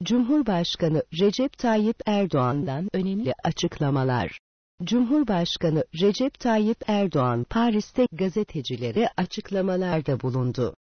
Cumhurbaşkanı Recep Tayyip Erdoğan'dan önemli açıklamalar. Cumhurbaşkanı Recep Tayyip Erdoğan Paris'te gazetecilere açıklamalarda bulundu.